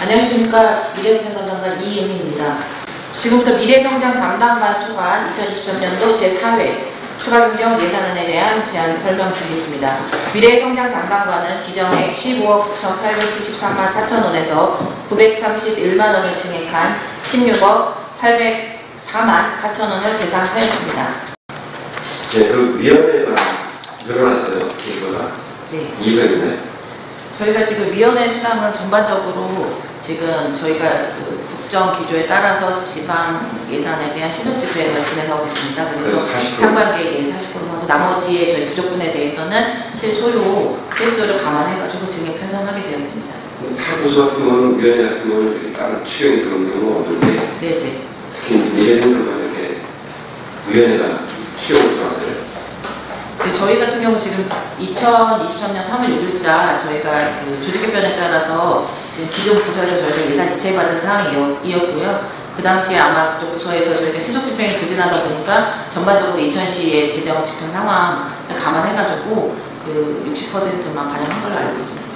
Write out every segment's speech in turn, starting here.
안녕하십니까. 미래성장 담당 이은희입니다. 지금부터 미래성장 담당관 소관 2023년도 제4회 추가경정 예산안에 대한 제안 설명드리겠습니다. 미래성장 담당관은 기정액 15억 9,873만 4천원에서 931만원을 증액한 16억 804만 4천원을 계산하였습니다. 네, 그 위원회가 늘어났어요. 기부가. 네. 이유가 있나요? 저희가 지금 위원회 수당을 전반적으로 지금 저희가 그 국정 기조에 따라서 지방 예산에 대한 시속 집행을 진행하고 있습니다. 그래서 상반기에 40%하고 나머지의 저희 부족분에 대해서는 실소요 횟수를 감안해가지고 증액 편성하게 되었습니다. 타부서 같은 경우는 위원회 같은 경우는 다른 추경이 들어오는 경우가 없는데 네네. 특히 미래생각만 이렇게 위원회가 추경으로 들어왔어요. 저희 같은 경우 지금 2023년 3월 6일자 저희가 그 조직개편에 따라서 지금 기존 부서에서 저희가 예산 지체받은 사항이었고요. 그 당시에 아마 그쪽 부서에서 저희가 시속 집행이 부진하다 보니까 전반적으로 인천시의 재정 집행 상황을 감안해가지고 그 60%만 반영한 걸로 알고 있습니다.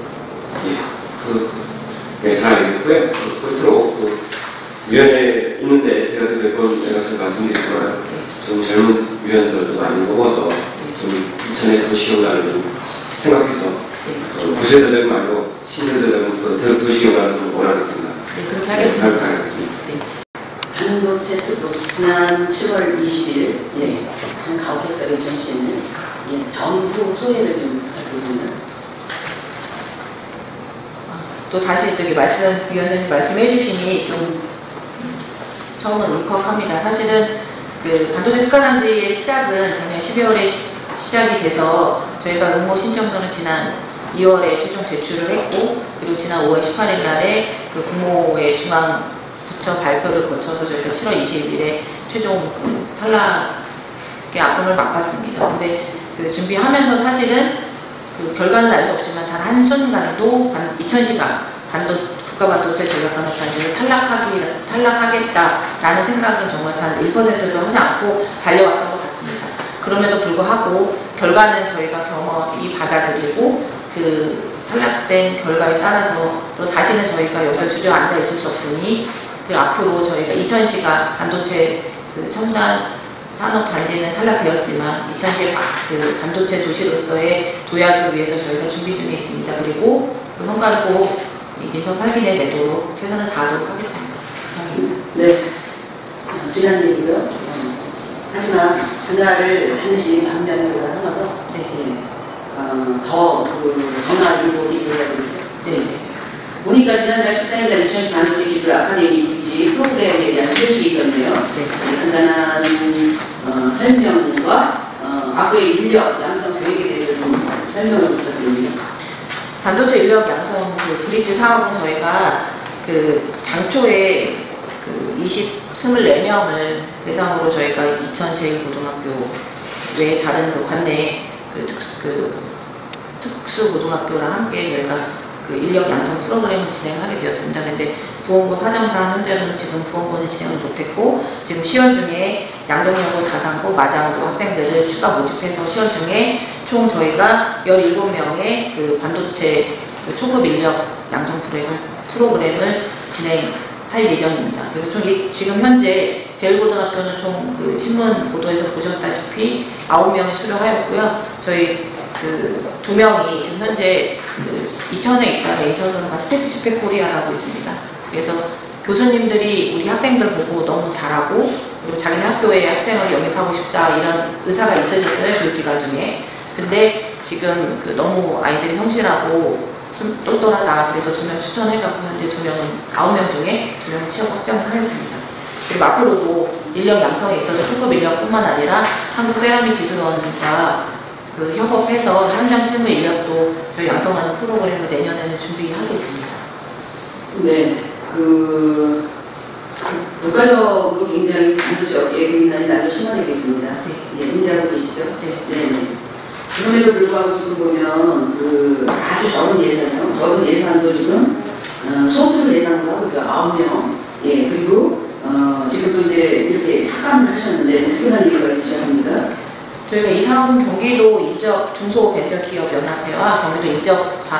네, 잘 알겠고요. 끝으로 그 위원회에 있는데 제가 몇 번 말씀드리지만 좀 젊은 위원들을 좀 많이 뽑아서 좀 이천의 도시경관을 좀 생각해서 구세대들 말고 신세대들 도시경관을 좀 원하겠습니다. 네, 그렇게 하겠습니다. 하겠습니다. 반도체 특구 지난 7월 20일 참 가혹했어요. 인천시에는 정부 소외를 좀 부탁드립니다. 또 다시 저기 위원장님 말씀해 주시니 좀 처음은 울컥합니다. 사실은 그 반도체 특가단지의 시작은 작년 12월에 시작이 돼서 저희가 응모 신청서는 지난 2월에 최종 제출을 했고, 그리고 지난 5월 18일 날에 그 국무회 중앙부처 발표를 거쳐서 저희가 7월 20일에 최종 그 탈락의 아픔을 맛봤습니다. 근데 그 준비하면서 사실은 그 결과는 알 수 없지만 단 한순간도 이천시가 국가반도체 전략산업단지를 탈락하겠다라는 생각은 정말 단 1%도 하지 않고 달려왔던 것 같습니다. 그럼에도 불구하고 결과는 저희가 겸허히 받아들이고 그 탈락된 결과에 따라서 또 다시는 저희가 여기서 주저앉아 있을 수 없으니 그 앞으로 저희가 이천시가 반도체 그 첨단 산업단지는 탈락되었지만 이천시의 그 반도체 도시로서의 도약을 위해서 저희가 준비 중에 있습니다. 그리고 그 성과를 꼭 민선 8기내에 내도록 최선을 다하도록 하겠습니다. 감사합니다. 네, 지난 일이고요. 하지만 그날을 반드시 반면교사 삼아서 더 그 전화기로 이루어야 되겠죠. 네. 보니까 지난달 14일날 인천시 반도체 기술 아카데미 부지 프로그램에 대한 소식이 있었네요. 간단한 설명과 앞으로의 인력 양성 계획에 대해서 좀 설명을 부탁드립니다. 반도체 인력 양성 그 브릿지 사업은 저희가 그 당초에 그 24명을 대상으로 저희가 이천 제1고등학교 외에 다른 그 관내 특수고등학교랑 함께 저희가 그 인력 양성 프로그램을 진행하게 되었습니다. 근데 부원고 사정상 현재는 지금 부원고는 진행을 못했고 지금 시연 중에 양동여고, 다산고, 마장고 학생들을 추가 모집해서 시연 중에 총 저희가 17명의 그 반도체 그 초급 인력 양성 프로그램을 진행할 예정입니다. 그래서 총 지금 현재 제1고등학교는 총 그 신문 보도에서 보셨다시피 9명이 수료하였고요. 저희 그 2명이 지금 현재 그 이천에 있다가 인천으로 간 스태티스펙 코리아라고 있습니다. 그래서 교수님들이 우리 학생들 보고 너무 잘하고 그리고 자기네 학교에 학생을 영입하고 싶다 이런 의사가 있으셨어요. 그 기간 중에. 근데 지금 그 너무 아이들이 성실하고 똘똘하다 그래서 2명 추천해가지고 현재 9명 중에 2명 취업 확정을 하였습니다. 그리고 앞으로도 인력 양성에 있어서 초급 인력뿐만 아니라 한국세라믹기술원과 그 협업해서 현장 실무 인력도 저희 양성하는 프로그램을 내년에는 준비하고 있습니다. 네, 그 국가적으로 굉장히 반도체 업계의 도입난이 날로 심화되고 있습니다. 네, 문제하고 계시죠? 네. 그럼에도 불구하고 지금 보면 그 아주 적은 예산이요. 적은 예산도 지금 소수를 예산으로 하고 있어요. 9명. 그리고 지금 또 이제 이렇게 삭감을 하셨는데 특별한 이유가 있으셨습니까? 저희가 이 사업은 경기도 인적 중소벤처기업연합회와 경기도 인적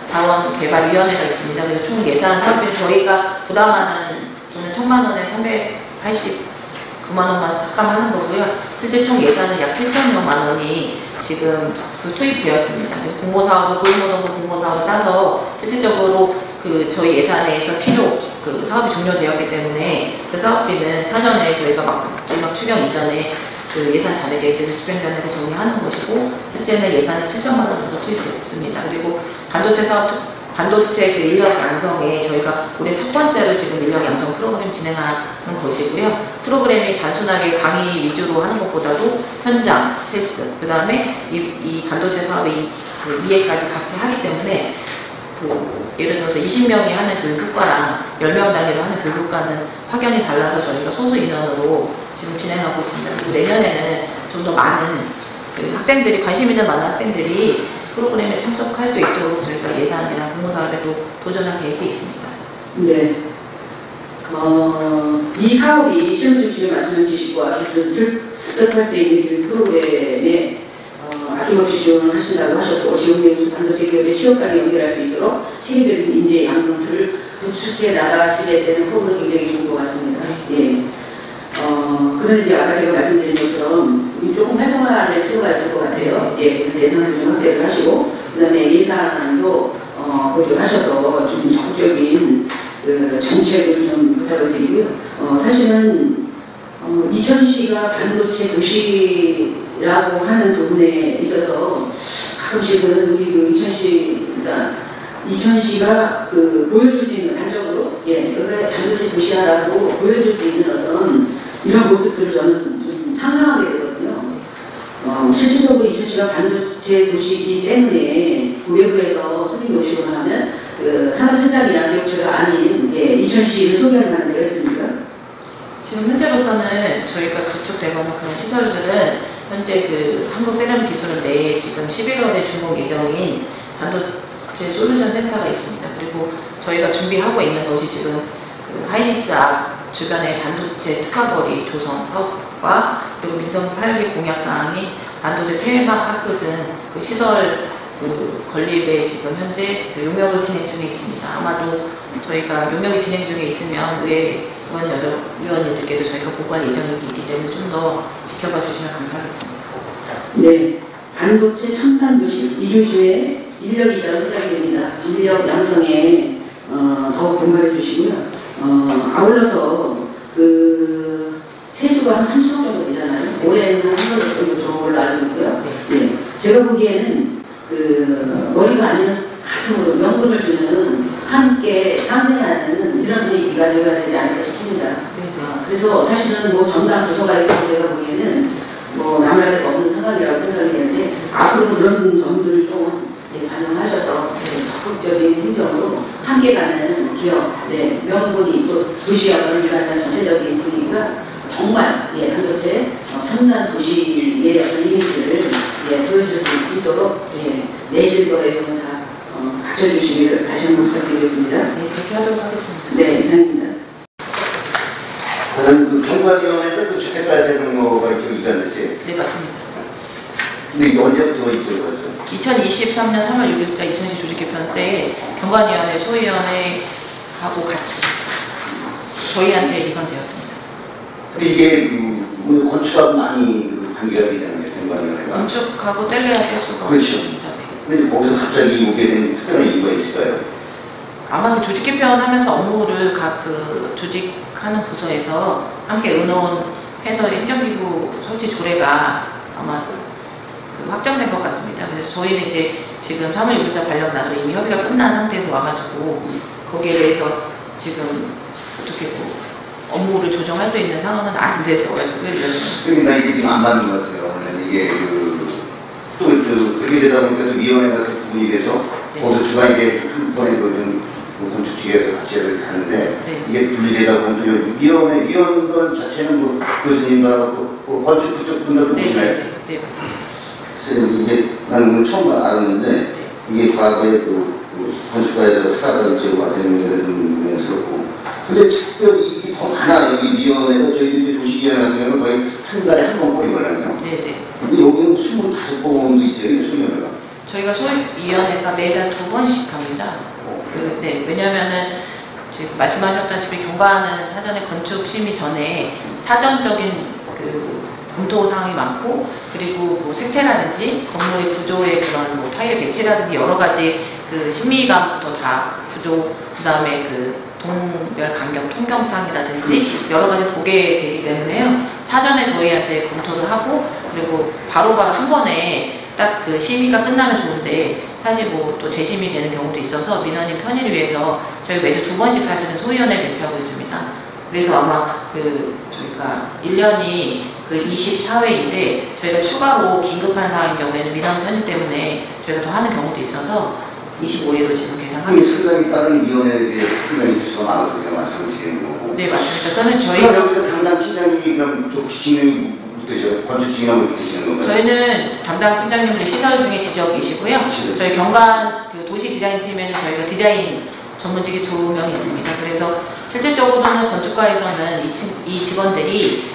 자원개발위원회가 있습니다. 그래서 총 예산 사업비 저희가 부담하는 돈은 1,000만 원에 389만 원만 삭감하는 거고요. 실제 총 예산은 약 7천여만 원이 지금 투입되었습니다. 그래서 공모사업을 고용노동부 공모사업을 따서 실질적으로 저희 예산에서 사업이 종료되었기 때문에 그 사업비는 사전에 저희가 마지막 추경 이전에 예산 잔액에 대해서 집행되는 거 정리하는 것이고, 실제는 예산이 7천만 원 정도 투입됐습니다. 그리고 반도체 인력 양성에 저희가 올해 첫 번째로 지금 인력 양성 프로그램 진행하는 것이고요. 프로그램이 단순하게 강의 위주로 하는 것보다도 현장, 실습, 그 다음에 이 반도체 사업의 이해까지 같이 하기 때문에 예를 들어서 20명이 하는 교육과랑 10명 단위로 하는 교육과는 확연히 달라서 저희가 소수 인원으로 지금 진행하고 있습니다. 그리고 내년에는 좀 더 많은 학생들이, 관심 있는 많은 학생들이 프로그램에 참석할 수 있도록 저희가 예산이나 공모사업에도 도전할 계획이 있습니다. 네. 이 사업이 시험 중심에 맞추는 지식과 기술을 습득할 수 있는 교육 프로그램에 아낌없이 지원을 하신다고 하셨고, 지원되면서 반도체 기업의 취업까지 연결할 수 있도록 체계적인 인재 양성틀을 구축해 나가시게 되는 프로그램이 굉장히 좋은 것 같습니다. 예. 그런데 이제 아까 제가 말씀드린 것처럼 조금 활성화될 필요가 있을 것 같아요. 예, 그래서 예산을 좀 확대를 하시고, 그 다음에 예산도 고려하셔서 좀 적극적인 정책을 좀 부탁을 드리고요. 사실은 이천시가 반도체 도시라고 하는 부분에 있어서 가끔씩은 우리 이천시가 보여줄 수 있는 단적으로, 예, 여기가 반도체 도시야라고 보여줄 수 있는 어떤 이런 모습들을 저는 좀 상상하게 되거든요. 실질적으로 이천시가 반도체 도시이기 때문에 외부에서 손님이 오시거나 하면 산업 현장이나 기업체가 아닌, 예, 이천시를 소개할 만한 데가 있습니까? 지금 현재로서는 저희가 구축되거나 그런 시설들은 현재 한국세련기술원 내에 지금 11월에 준공 예정인 반도체 솔루션 센터가 있습니다. 그리고 저희가 준비하고 있는 것이 지금 하이닉스 앞 주변의 반도체 특화거리 조성 사업과, 그리고 민정 8기 공약사항이 반도체 테마파크 등 시설 건립에 지금 현재 용역을 진행 중에 있습니다. 아마도 저희가 용역이 진행 중에 있으면 의원님들께도 저희가 보고할 예정이기 때문에 좀 더 지켜봐 주시면 감사하겠습니다. 네, 반도체 첨단 도시 이주시에 인력이 있다고 생각이 됩니다. 인력 양성에 더 공부해 주시고요. 아울러서 세수가 한 30억 정도 되잖아요. 올해는 한 3억 정도 들어온 걸로 알고 있고요. 네, 제가 보기에는 머리가 아니면 가슴으로 명분을 주는 함께 상생하는 이런 분위기가 되어야 되지 않을까 싶습니다. 그래서 사실은 전담 부서가 있어서 제가 보기에는 남할 데가 없는 상황이라고 생각이 되는데, 앞으로 그런 점들을 좀 반영하셔서 적극적인 행정으로 함께 가는 기업, 명분이 또 도시하고는 일하는 전체적인 분위기가 정말 반도체 첨단 도시의 어떤 이미지를 보여줄 수 있도록 내실 거래용을 다 갖춰주시기를 다시 한번 부탁드리겠습니다. 네, 그렇게 하도록 하겠습니다. 네, 이상입니다. 저는 경관위원회도 주택가 세능로가 지금 이관됐어요. 네, 맞습니다. 근데 이게 언제부터 있죠? 2023년 3월 6일자 이천시 조직 개편 때 경관위원회 소위원회하고 같이 저희한테 이관되었습니다. 근데 이게 건축하고 많이 관계가 되잖아요, 경관위원회가. 건축하고 뗄래야 뗄 수가 그렇죠. 없습니다. 근데 거기서 갑자기 오게 된 특별한 이유가 있을까요? 아마 조직 개편하면서 업무를 각 조직하는 부서에서 함께 의논해서 행정기구 설치 조례가 아마 확정된 것 같습니다. 그래서 저희는 이제 지금 3월 6일자 발령 나서 이미 협의가 끝난 상태에서 와가지고 거기에 대해서 지금 어떻게 업무를 조정할 수 있는 상황은 안 돼서 그러니까 이게 지금 안 맞는 것 같아요. 이게 또 그렇게 되다 보니까 또 위원회 같은 부분이 돼서 거기서 주가 이제 한 번에 건축지에서 같이 이렇게 가는데 이게 분리되다 보면 또 위원들 자체는 교수님들하고 건축 그쪽 분들도 보시나요? 네, 맞습니다. 그래서 이게 나는 처음 알았는데 이게 과거에 건축가에서 사다가 제고가 되는 게 좀 유명스럽고, 근데 특별히 이게 더 많아요. 이 위원회가 저희들 도시위원회 같은 경우는 거의 한 달에 한 번 거리거든요. 네네. 근데 여기는 25번도 있어요, 이 소위원회가. 저희가 소위위원회가 저희가 매달 2번씩 합니다. 네, 왜냐면은 지금 말씀하셨다시피 경과는 사전에 건축 심의 전에 사전적인 그 검토 사항이 많고, 그리고 뭐 색채라든지 건물의 구조의 그런 뭐 타일 배치라든지 여러 가지 그 심의감부터 다 구조, 그 다음에 그 동별 간격 통경상이라든지 여러 가지 보게 되기 때문에요. 사전에 저희한테 검토를 하고, 그리고 바로바로 한 번에 딱 그 심의가 끝나면 좋은데, 사실 뭐 또 재심이 되는 경우도 있어서 민원인 편의를 위해서 저희 매주 2번씩 사실은 소위원회 배치하고 있습니다. 그래서 아마 그 저희가 1년이 그 24회인데 저희가 추가로 긴급한 상황인 경우에는 민원 편의 때문에 저희가 더 하는 경우도 있어서 25회로 지금 계산하고 있습니다. 상당히 다른 위원회에 설명이 수가 많아서 제가 말씀을 드리는 거고. 네, 맞습니다. 저는 저희 그럼 여기서 담당 팀장님이 그럼 혹시 진행이 못되죠? 건축 진행을 못되시는 건가요? 저희는 담당 팀장님은 시설 중에 지적이시고요. 저희 경관 그 도시 디자인 팀에는 저희가 디자인 전문직이 2명 있습니다. 그래서 실질적으로는 건축가에서는 이 직원들이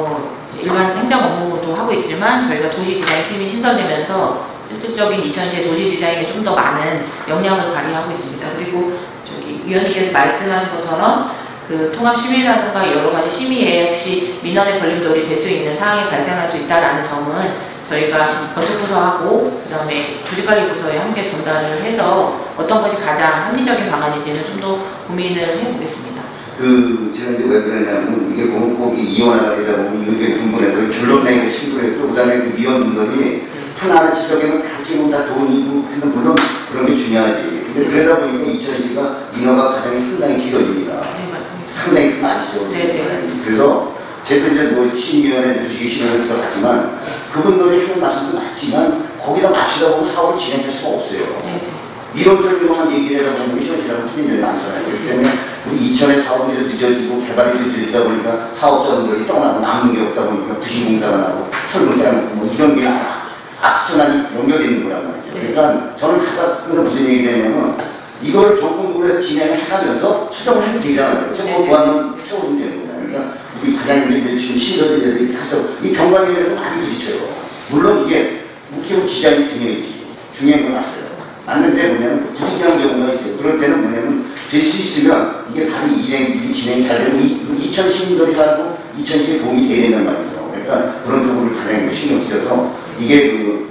일반 행정 업무도 하고 있지만 저희가 도시 디자인 팀이 신설되면서 실질적인 이천시의 도시 디자인에 좀 더 많은 역량을 발휘하고 있습니다. 그리고 저기 위원님께서 말씀하신 것처럼 그 통합 심의라든가 여러 가지 심의에 혹시 민원의 걸림돌이 될 수 있는 사항이 발생할 수 있다는 점은 저희가 건축부서하고 그다음에 조직관리부서에 함께 전달을 해서 어떤 것이 가장 합리적인 방안인지는 좀 더 고민을 해보겠습니다. 제가 이제 왜 그러냐면, 이게 보면 꼭 이원화가 되다 보면 의견 분분해서 결론 내기가 힘들어요. 또 그 다음에 그 위원분들이 하나하나 지적하면 다 끼면 다 돈이고, 물론 그런 게 중요하지. 근데 그러다 보니까 이천시가 인허가 과정이 상당히 길어집니다. 네, 맞습니다. 상당히 큰 아시죠? 네. 그래서 제가 이제 뭐 심의위원회, 도시심의위원회 들어갔지만 그분들이 하는 말씀도 맞지만 거기다 맞추다 보면 사업을 진행할 수가 없어요. 네. 이런저런 얘기를 하다 보면 시원시라고 틀린 일이 많잖아요. 그렇기 때문에 우리 이천의 사업이 늦어지고 개발이 늦어지다 보니까 사업자분들이 떠나고 남는 게 없다 보니까 부실공사가 나고 철근 빼먹고 뭐 이런 게 악순환이 연결되는 거란 말이죠. 그러니까 저는 항상 무슨 얘기가 되냐면 이걸 조건부로 해서 진행을 해가면서 수정을 해도 되잖아요. 저거 무한정 채워주면 되는 거잖아요. 그러니까 우리 과장님들이 지금 시설이 하죠. 이 경관에 대해서 많이 부딪혀요. 물론 이게 무기로 디자인이 중요한 건 맞아요. 맞는데 뭐냐면 부득이한 경우가 있어요. 그럴 때는 뭐냐면 될 수 있으면 이게 바로 일이 진행이 잘 되면 이천 시민들이 살고 이천시에 도움이 돼야 된단 말이죠. 그러니까 그런 쪽으로 가장 신경 쓰셔서 이게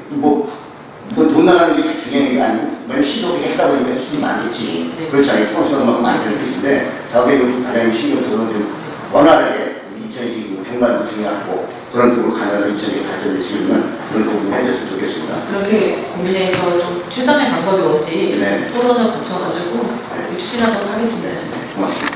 돈 나가는 게 중요한 게 아니고 왜냐면 신속하게 하다 보니까 수익이 많겠지. 그렇지 않아요. fonds가 너무 많다는 뜻인데 자기가 가장 신경 써서 좀 원활하게 이천시 경관도 중요하고 그런 쪽으로 가면서 이천시 발전될 수 있는 그런 부분을 해줬으면 좋겠습니다. 그렇게 고민해서 좀 최선의 방법이 뭔지 네. 토론을 거쳐가지고 추진하도록 하겠습니다. 고맙습니다.